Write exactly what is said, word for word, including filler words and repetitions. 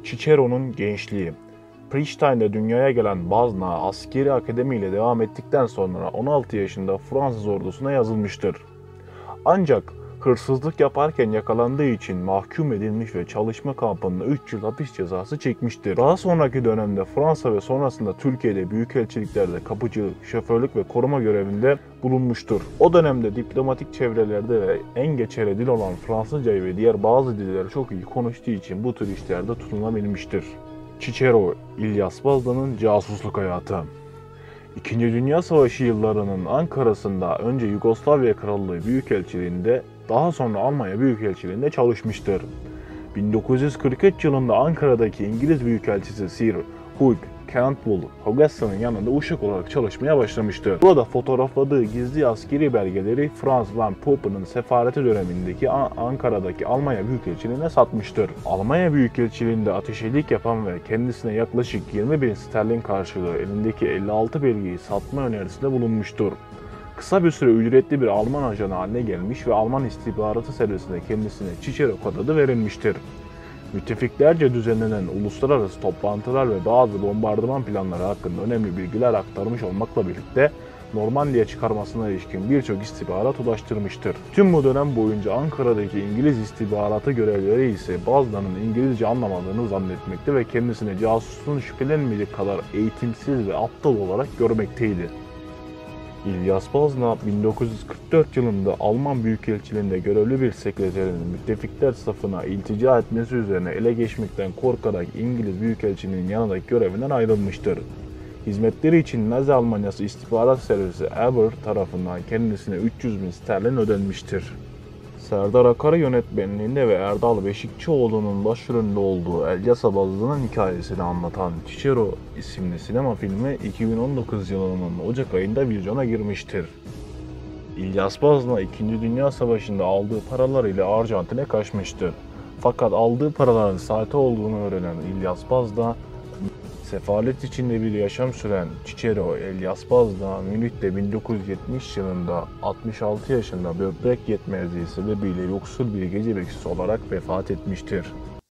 Cicero'nun gençliği. Prishtine'de dünyaya gelen Bazna, askeri akademi ile devam ettikten sonra on altı yaşında Fransız ordusuna yazılmıştır. Ancak hırsızlık yaparken yakalandığı için mahkum edilmiş ve çalışma kampında üç yıl hapis cezası çekmiştir. Daha sonraki dönemde Fransa ve sonrasında Türkiye'de büyükelçiliklerde kapıcı, şoförlük ve koruma görevinde bulunmuştur. O dönemde diplomatik çevrelerde ve en geçerli dil olan Fransızcayı ve diğer bazı dilleri çok iyi konuştuğu için bu tür işlerde tutunabilmiştir. Cicero, İlyas Bazda'nın casusluk hayatı. İkinci Dünya Savaşı yıllarının Ankara'sında önce Yugoslavya Krallığı Büyükelçiliğinde, daha sonra Almanya Büyükelçiliğinde çalışmıştır. bin dokuz yüz kırk üç yılında Ankara'daki İngiliz Büyükelçisi Sir Hugh Cantwell Hoggassa'nın yanında uşak olarak çalışmaya başlamıştır. Burada fotoğrafladığı gizli askeri belgeleri Franz von Papen'ın sefareti dönemindeki Ankara'daki Almanya Büyükelçiliğine satmıştır. Almanya Büyükelçiliğinde ateşelik yapan ve kendisine yaklaşık yirmi bin sterlin karşılığı elindeki elli altı belgeyi satma önerisinde bulunmuştur. Kısa bir süre ücretli bir Alman ajanı haline gelmiş ve Alman istihbaratı servisinde kendisine Cicero kod adı verilmiştir. Müttefiklerce düzenlenen uluslararası toplantılar ve bazı bombardıman planları hakkında önemli bilgiler aktarmış olmakla birlikte Normandiya çıkarmasına ilişkin birçok istihbarat ulaştırmıştır. Tüm bu dönem boyunca Ankara'daki İngiliz istihbaratı görevlileri ise Bazda'nın İngilizce anlamadığını zannetmekte ve kendisini casusluğun şüphelenmeyecek kadar eğitimsiz ve aptal olarak görmekteydi. İlyas Bazna, bin dokuz yüz kırk dört yılında Alman Büyükelçiliğinde görevli bir sekreterin müttefikler safına iltica etmesi üzerine ele geçmekten korkarak İngiliz Büyükelçiliğinin yanındaki görevinden ayrılmıştır. Hizmetleri için Nazi Almanyası İstihbarat Servisi Aber tarafından kendisine üç yüz bin sterlin ödenmiştir. Serdar Akarı yönetmenliğinde ve Erdal Beşikçioğlu'nun başrolünde olduğu İlyas Bazda'nın hikayesini anlatan Cicero isimli sinema filmi iki bin on dokuz yılının Ocak ayında vizyona girmiştir. İlyas Bazda İkinci Dünya Savaşı'nda aldığı paralar ile Arjantin'e kaçmıştır. Fakat aldığı paraların sahte olduğunu öğrenen İlyas Bazda, sefalet içinde bir yaşam süren Cicero İlyas Bazda, Münih'te bin dokuz yüz yetmiş yılında altmış altı yaşında böbrek yetmezliği sebebiyle yoksul bir gece bekçisi olarak vefat etmiştir.